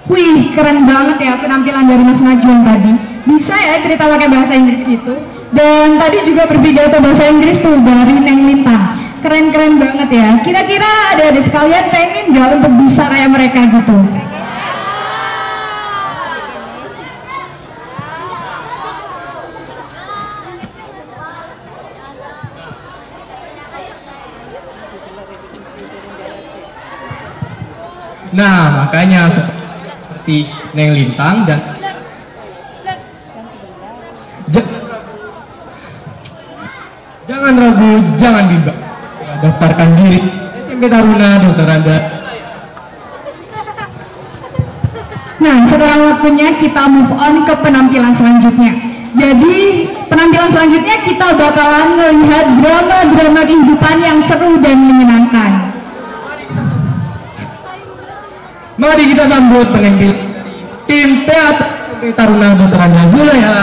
Wih, keren banget ya penampilan dari Mas Najwan tadi. Bisa ya cerita pakai bahasa Inggris gitu. Dan tadi juga berpidato bahasa Inggris tuh dari Neng Lintang. Keren-keren banget ya. Kira-kira adik-adik sekalian pengen nggak untuk bisa kayak mereka gitu? Nah, makanya seperti Neng Lintang dan jangan ragu, jangan bimbang. Daftarkan diri SMP Taruna Dr. Anda. Nah, sekarang waktunya kita move on ke penampilan selanjutnya. Jadi, penampilan selanjutnya kita bakalan melihat drama-drama kehidupan yang seru dan menyenangkan. Mari kita sambut penampilan dari tim teater SMP Taruna Dr. Anda Zulaiha.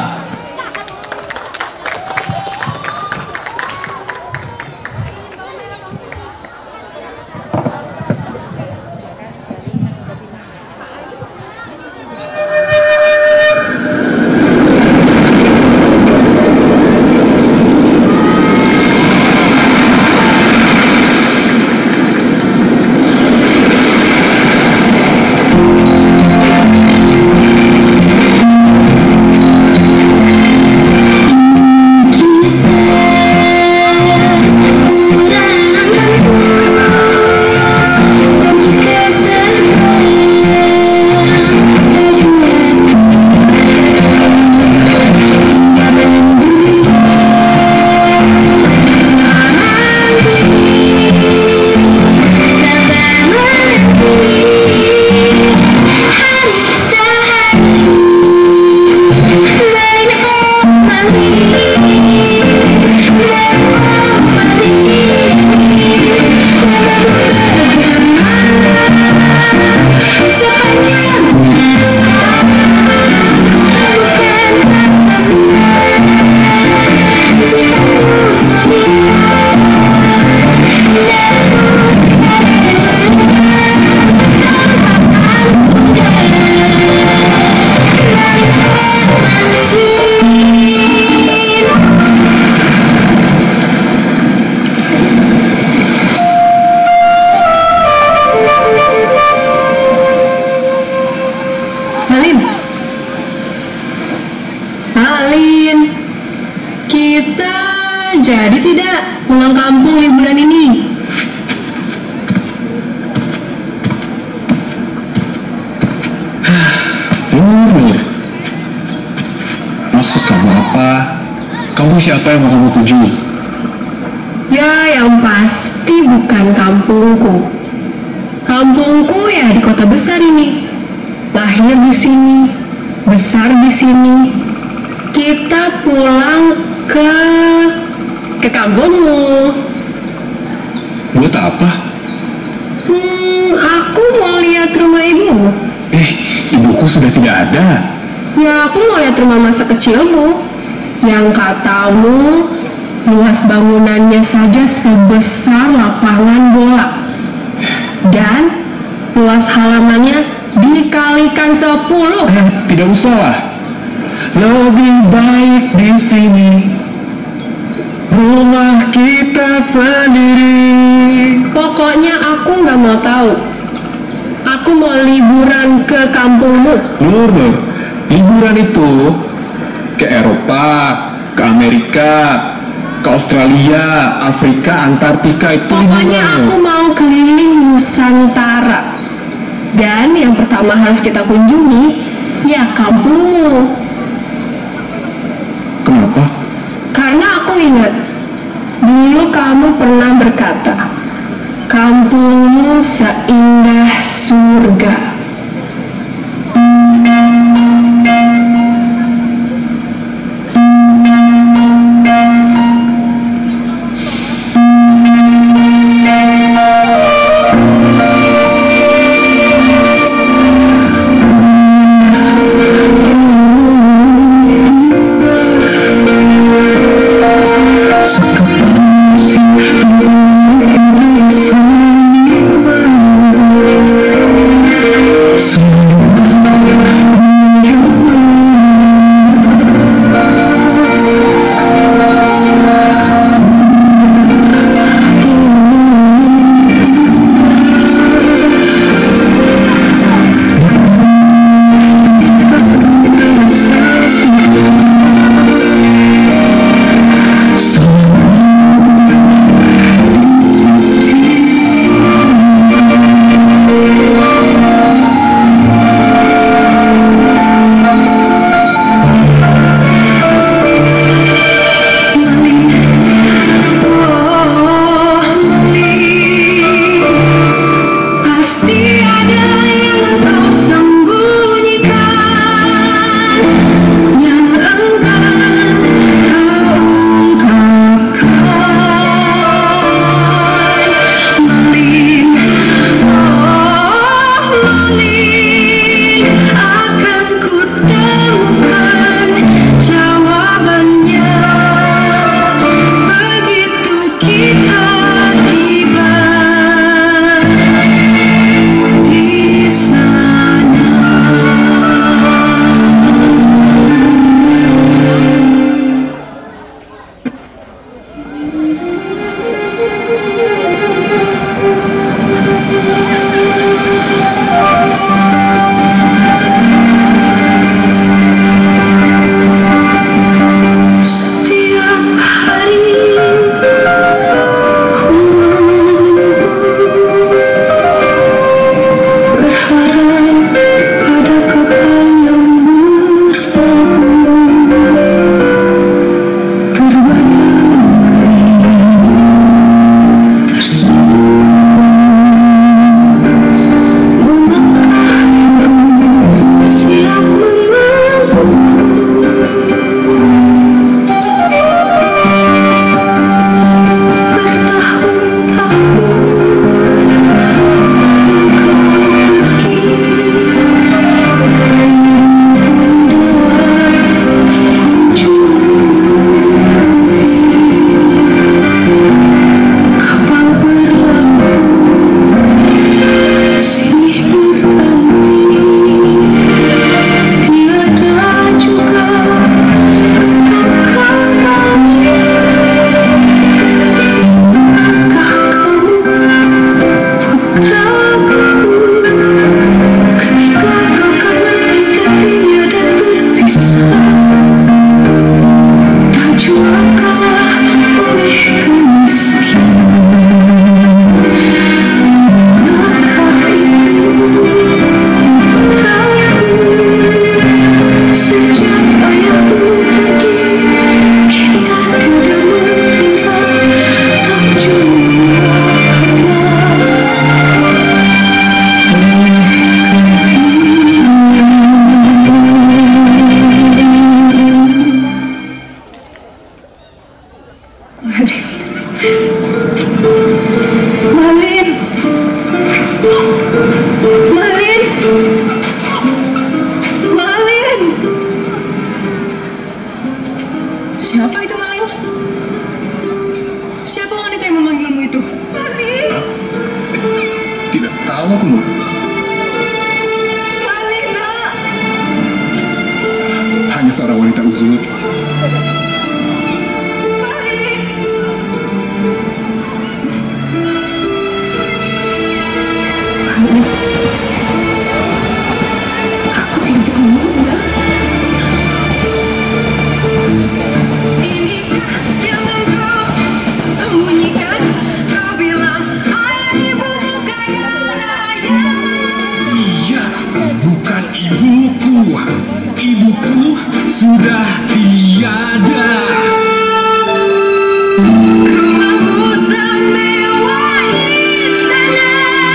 Jadi tidak pulang kampung liburan ini? Nur, maksud kamu apa? Kamu siapa yang mau kamu tuju? Ya, yang pasti bukan kampungku. Kampungku ya di kota besar ini. Lahir di sini, besar di sini. Kita pulang ke kampungmu. Buat apa? Aku mau lihat rumah ibumu. Ibuku sudah tidak ada. Ya, aku mau lihat rumah masa kecilmu. Yang katamu luas bangunannya saja sebesar lapangan bola. Dan luas halamannya dikalikan 10. Tidak usah lah. Lebih baik di sini. Rumah kita sendiri. Pokoknya aku nggak mau tahu. Aku mau liburan ke kampungmu. Nur, liburan itu ke Eropa, ke Amerika, ke Australia, Afrika, Antartika itu. Pokoknya aku mau keliling Nusantara. Dan yang pertama harus kita kunjungi ya kampungmu. Kenapa? Karena aku ingat dulu kamu pernah berkata, kampungmu seindah surga. seorang wanita uzur. Ibuku sudah tiada. Rumahmu semewah istana.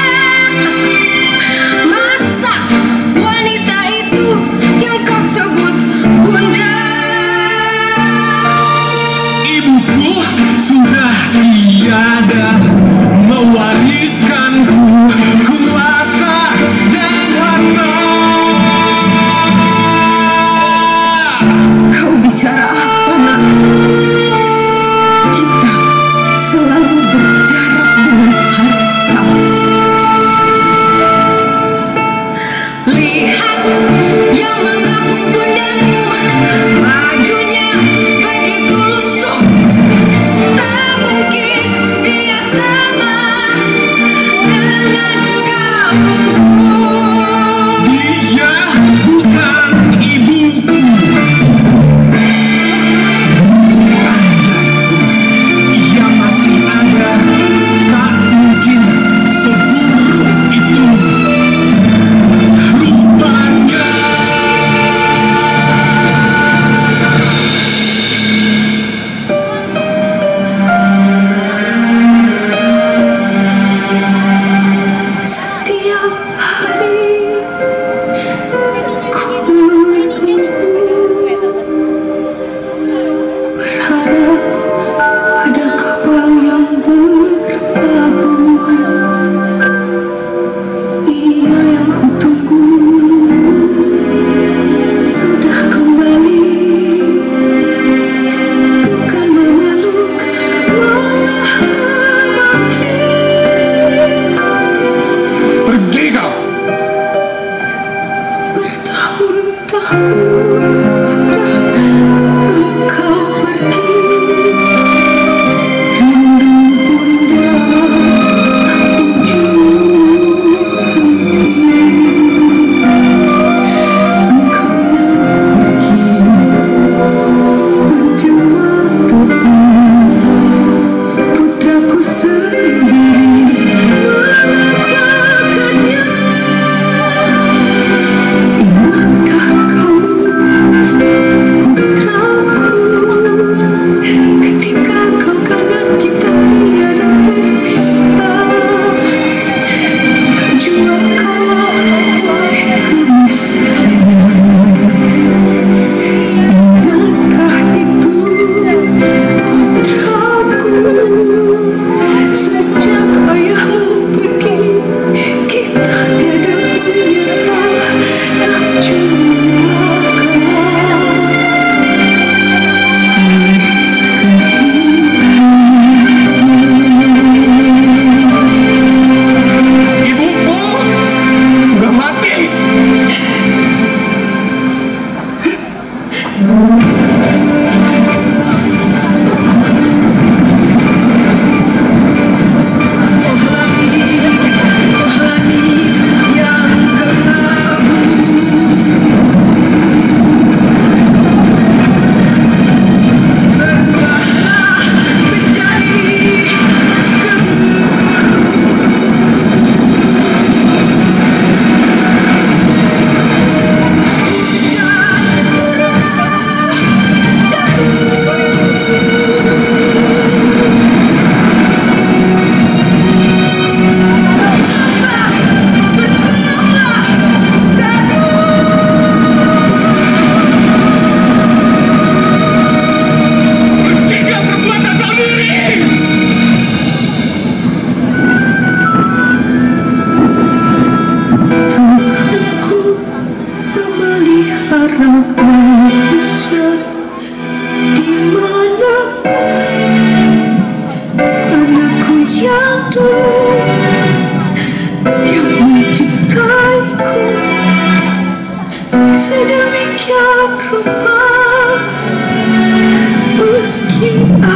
Masa wanita itu yang kau sebut bunda? Ibuku sudah tiada, mewariskanku kuasa dan harta. Bicara apa, nak? Kita selalu berjarak dengan harta. Lihat yang mengaku bundamu, bajunya begitu lusuh. Tak mungkin dia sama dengan kamu. Dia bukan ibuku. Sedemikian rupa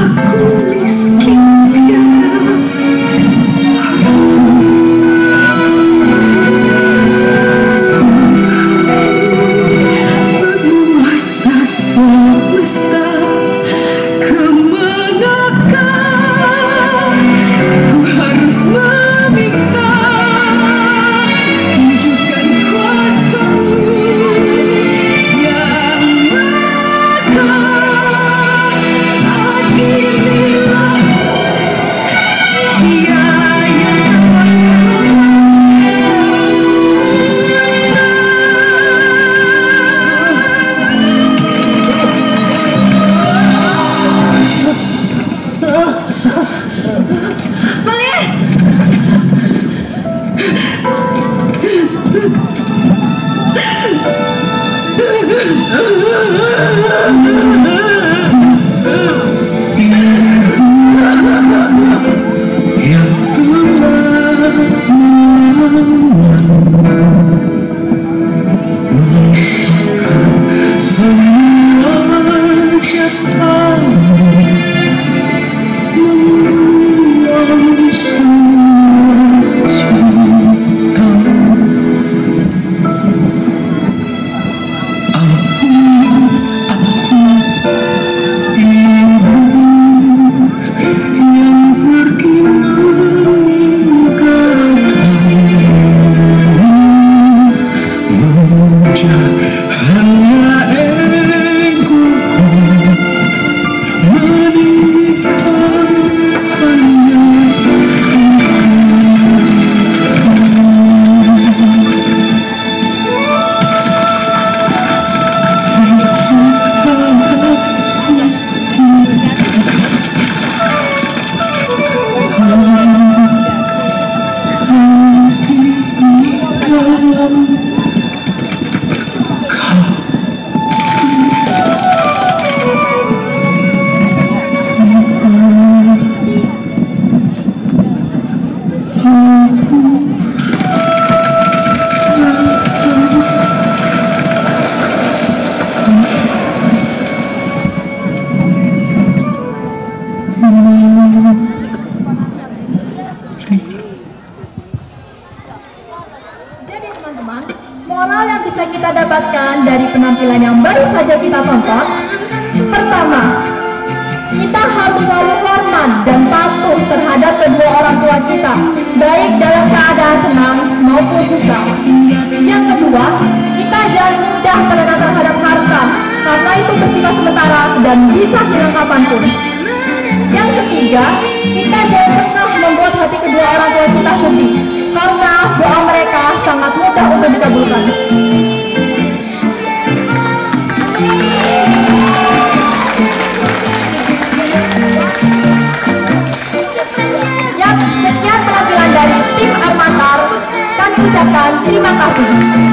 Moral yang bisa kita dapatkan dari penampilan yang baru saja kita tonton. Pertama, kita harus selalu hormat dan patuh terhadap kedua orang tua kita, baik dalam keadaan senang maupun susah. Yang kedua, kita jangan mudah terlena terhadap harta, karena itu bersifat sementara dan bisa hilang kapanpun. Yang ketiga, kita jangan pernah membuat hati kedua orang tua kita sedih, karena doa mereka sangat mudah untuk dikabulkan. Sekian penampilan dari tim Armantar, kami ucapkan terima kasih.